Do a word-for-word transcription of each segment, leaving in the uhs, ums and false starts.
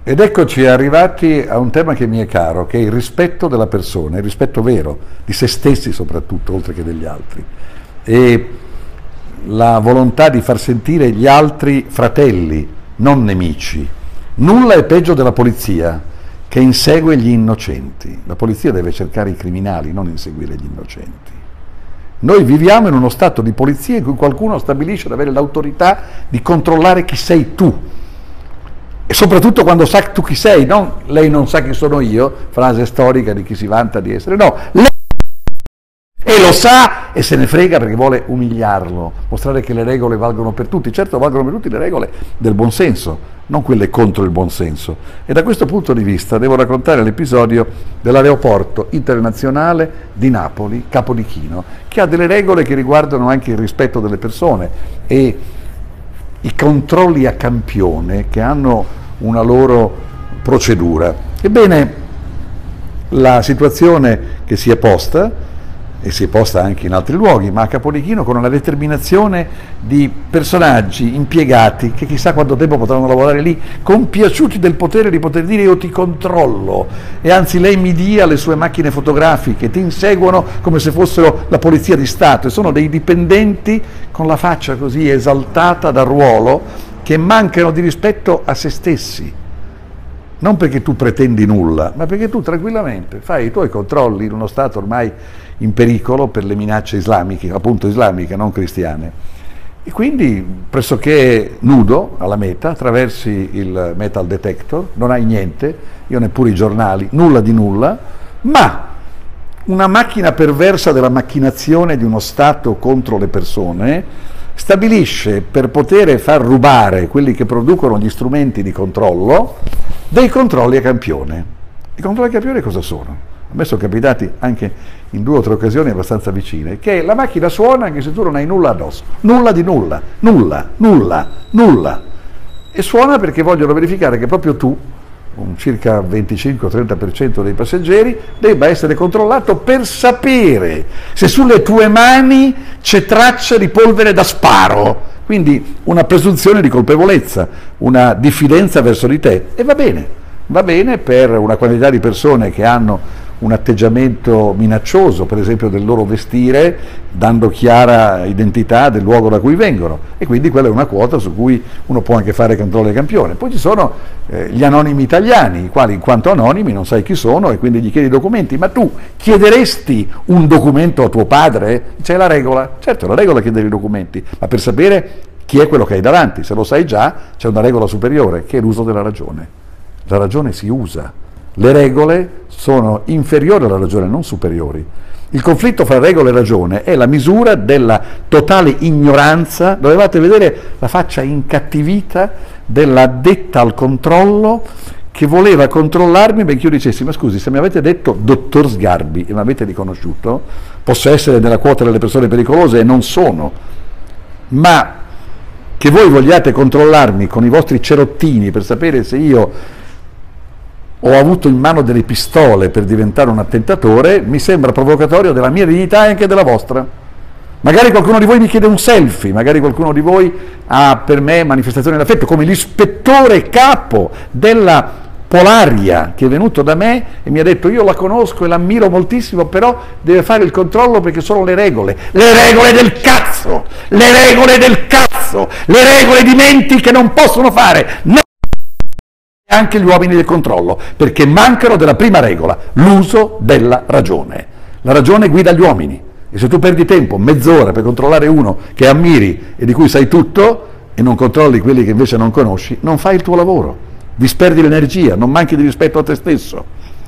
Ed eccoci arrivati a un tema che mi è caro, che è il rispetto della persona, il rispetto vero, di se stessi soprattutto, oltre che degli altri, e la volontà di far sentire gli altri fratelli, non nemici. Nulla è peggio della polizia, che insegue gli innocenti. La polizia deve cercare i criminali, non inseguire gli innocenti. Noi viviamo in uno stato di polizia in cui qualcuno stabilisce di avere l'autorità di controllare chi sei tu. E soprattutto quando sa tu chi sei, non lei non sa chi sono io, frase storica di chi si vanta di essere, no, lei e lo sa e se ne frega perché vuole umiliarlo, mostrare che le regole valgono per tutti. Certo, valgono per tutti le regole del buonsenso, non quelle contro il buonsenso. E da questo punto di vista devo raccontare l'episodio dell'aeroporto internazionale di Napoli, Capodichino, che ha delle regole che riguardano anche il rispetto delle persone e i controlli a campione che hanno una loro procedura. Ebbene, la situazione che si è posta, e si è posta anche in altri luoghi, ma a Capodichino con una determinazione di personaggi, impiegati, che chissà quanto tempo potranno lavorare lì, compiaciuti del potere di poter dire io ti controllo, e anzi lei mi dia le sue macchine fotografiche, ti inseguono come se fossero la polizia di Stato, e sono dei dipendenti con la faccia così esaltata dal ruolo, che mancano di rispetto a se stessi. Non perché tu pretendi nulla, ma perché tu tranquillamente fai i tuoi controlli in uno Stato ormai in pericolo per le minacce islamiche, appunto islamiche, non cristiane. E quindi pressoché nudo alla meta, attraversi il metal detector, non hai niente, io neppure i giornali, nulla di nulla, ma una macchina perversa della macchinazione di uno Stato contro le persone stabilisce, per poter far rubare quelli che producono gli strumenti di controllo, dei controlli a campione. I controlli a campione cosa sono? A me sono capitati anche in due o tre occasioni abbastanza vicine, che la macchina suona anche se tu non hai nulla addosso, nulla di nulla, nulla, nulla, nulla. E suona perché vogliono verificare che proprio tu, un circa venticinque trenta per cento dei passeggeri, debba essere controllato per sapere se sulle tue mani c'è traccia di polvere da sparo. Quindi una presunzione di colpevolezza, una diffidenza verso di te. E va bene, va bene per una quantità di persone che hanno un atteggiamento minaccioso, per esempio del loro vestire, dando chiara identità del luogo da cui vengono, e quindi quella è una quota su cui uno può anche fare controllo di campione. Poi ci sono eh, gli anonimi italiani, i quali in quanto anonimi non sai chi sono e quindi gli chiedi i documenti, ma tu chiederesti un documento a tuo padre? C'è la regola, certo la regola è chiedere i documenti, ma per sapere chi è quello che hai davanti, se lo sai già c'è una regola superiore che è l'uso della ragione. La ragione si usa. Le regole sono inferiori alla ragione, non superiori. Il conflitto fra regola e ragione è la misura della totale ignoranza. Dovevate vedere la faccia incattivita dell'addetta al controllo che voleva controllarmi perché io dicessi: ma scusi, se mi avete detto dottor Sgarbi e mi avete riconosciuto, posso essere nella quota delle persone pericolose e non sono, ma che voi vogliate controllarmi con i vostri cerottini per sapere se io ho avuto in mano delle pistole per diventare un attentatore, mi sembra provocatorio della mia dignità e anche della vostra. Magari qualcuno di voi mi chiede un selfie, magari qualcuno di voi ha per me manifestazioni d'affetto, come l'ispettore capo della Polaria che è venuto da me e mi ha detto: io la conosco e l'ammiro moltissimo, però deve fare il controllo perché sono le regole, le regole del cazzo, le regole del cazzo, le regole di menti che non possono fare anche gli uomini del controllo, perché mancano della prima regola, l'uso della ragione. La ragione guida gli uomini, e se tu perdi tempo, mezz'ora per controllare uno che ammiri e di cui sai tutto e non controlli quelli che invece non conosci, non fai il tuo lavoro, disperdi l'energia, non manchi di rispetto a te stesso.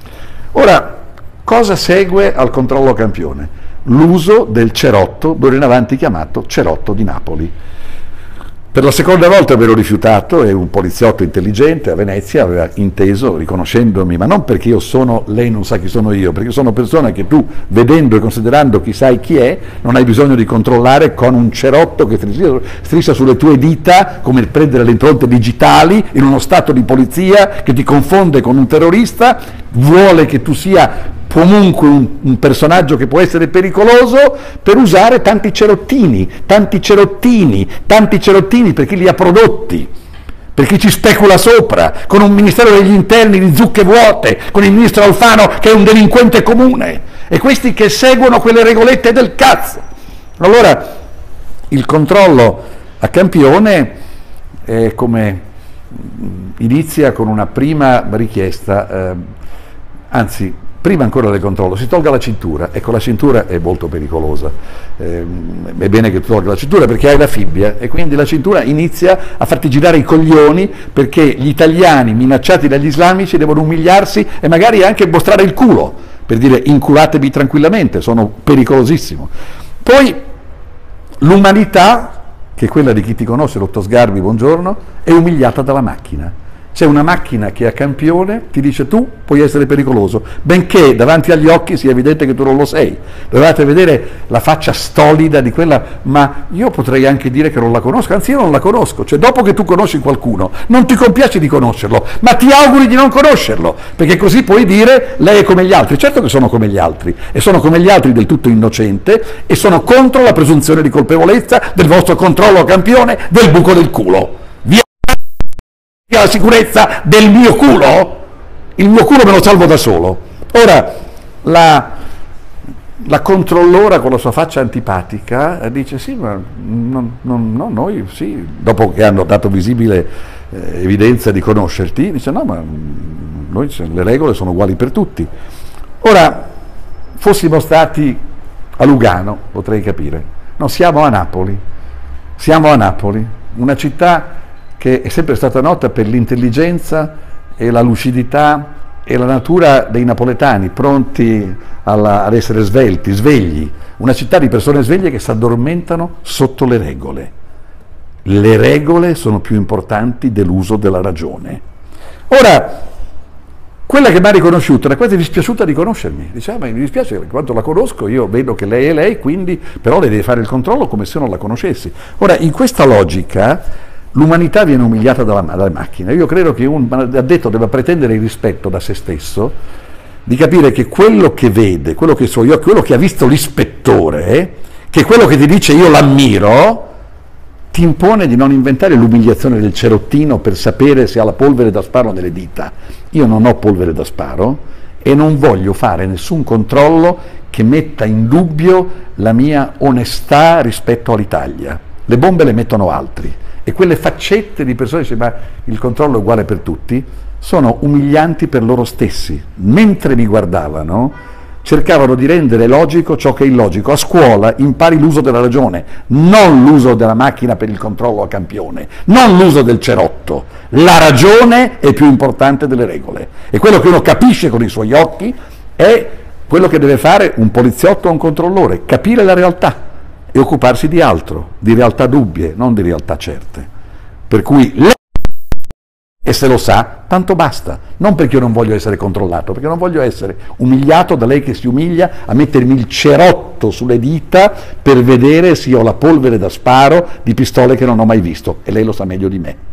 Ora, cosa segue al controllo a campione? L'uso del cerotto, d'ora in avanti chiamato cerotto di Napoli. Per la seconda volta ve l'ho rifiutato e un poliziotto intelligente a Venezia aveva inteso, riconoscendomi, ma non perché io sono, lei non sa chi sono io, perché sono persona che tu, vedendo e considerando chi sai chi è, non hai bisogno di controllare con un cerotto che striscia sulle tue dita, come il prendere le impronte digitali in uno stato di polizia che ti confonde con un terrorista, vuole che tu sia comunque un, un personaggio che può essere pericoloso per usare tanti cerottini, tanti cerottini, tanti cerottini per chi li ha prodotti. per chi ci specula sopra, con un Ministero degli Interni di zucche vuote, con il ministro Alfano che è un delinquente comune, e questi che seguono quelle regolette del cazzo. Allora, il controllo a campione è come inizia con una prima richiesta, eh, anzi, prima ancora del controllo, si tolga la cintura. Ecco, la cintura è molto pericolosa, eh, è bene che tu tolga la cintura perché hai la fibbia, e quindi la cintura inizia a farti girare i coglioni, perché gli italiani minacciati dagli islamici devono umiliarsi e magari anche mostrare il culo, per dire inculatevi tranquillamente, sono pericolosissimo. Poi l'umanità, che è quella di chi ti conosce, Lotto Sgarbi, buongiorno, è umiliata dalla macchina. C'è una macchina che a campione ti dice tu puoi essere pericoloso, benché davanti agli occhi sia evidente che tu non lo sei. Dovevate vedere la faccia stolida di quella, ma io potrei anche dire che non la conosco, anzi io non la conosco, cioè dopo che tu conosci qualcuno non ti compiaci di conoscerlo, ma ti auguri di non conoscerlo, perché così puoi dire lei è come gli altri. Certo che sono come gli altri, e sono come gli altri del tutto innocente, e sono contro la presunzione di colpevolezza del vostro controllo a campione del buco del culo. La sicurezza del mio culo, il mio culo me lo salvo da solo. Ora la, la controllora con la sua faccia antipatica dice sì, ma no, no, no, noi sì, dopo che hanno dato visibile eh, evidenza di conoscerti, dice no, ma noi, le regole sono uguali per tutti. Ora, fossimo stati a Lugano potrei capire, no, siamo a Napoli, siamo a Napoli, una città che è sempre stata nota per l'intelligenza e la lucidità e la natura dei napoletani, pronti alla, ad essere svelti, svegli, una città di persone sveglie che si addormentano sotto le regole. Le regole sono più importanti dell'uso della ragione. Ora, quella che mi ha riconosciuto era quasi dispiaciuta di conoscermi, diceva ma mi dispiace perché quando la conosco io vedo che lei è lei, quindi però lei deve fare il controllo come se non la conoscessi. Ora, in questa logica l'umanità viene umiliata dalla, dalle macchine. Io credo che un addetto debba pretendere il rispetto da se stesso, di capire che quello che vede, quello che so io, quello che ha visto l'ispettore, che è quello che ti dice io l'ammiro, ti impone di non inventare l'umiliazione del cerottino per sapere se ha la polvere da sparo nelle dita. Io non ho polvere da sparo e non voglio fare nessun controllo che metta in dubbio la mia onestà rispetto all'Italia. Le bombe le mettono altri. E quelle faccette di persone che dicono ma il controllo è uguale per tutti, sono umilianti per loro stessi. Mentre mi guardavano, cercavano di rendere logico ciò che è illogico. A scuola impari l'uso della ragione, non l'uso della macchina per il controllo a campione, non l'uso del cerotto. La ragione è più importante delle regole. E quello che uno capisce con i suoi occhi è quello che deve fare un poliziotto o un controllore, capire la realtà e occuparsi di altro, di realtà dubbie, non di realtà certe. Per cui lei, e se lo sa, tanto basta. Non perché io non voglio essere controllato, perché non voglio essere umiliato da lei che si umilia a mettermi il cerotto sulle dita per vedere se ho la polvere da sparo di pistole che non ho mai visto, e lei lo sa meglio di me.